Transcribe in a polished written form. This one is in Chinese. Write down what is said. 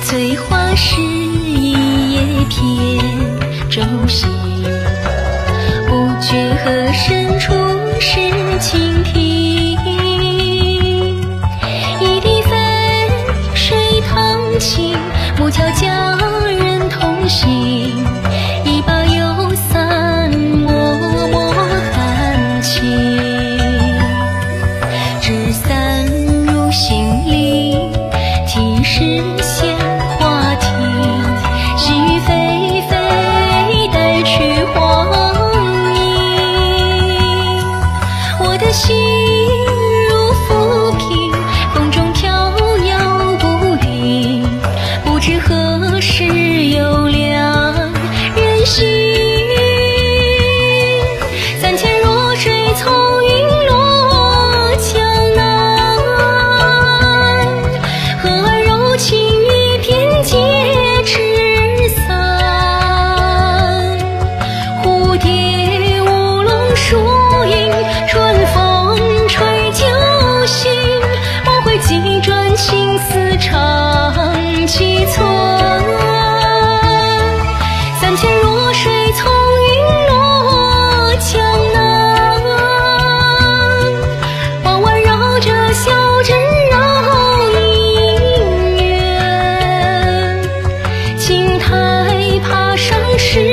翠花是一叶扁舟行，不觉河深处是蜻蜓。一滴汾水堂清，木条佳人同行。一把油伞脉脉含情，纸伞入心里，题诗献花亭。细雨霏霏，带去黄莺。我的心如浮萍，风中飘摇不定，不知何时有两人行。三千弱水从云落江南，河岸柔情一片皆纸伞。蝴蝶舞龙疏影，春风吹酒醒。梦回几转，青丝长几寸。三千弱水从云落江南，弯弯绕着小镇绕姻缘。青苔爬上石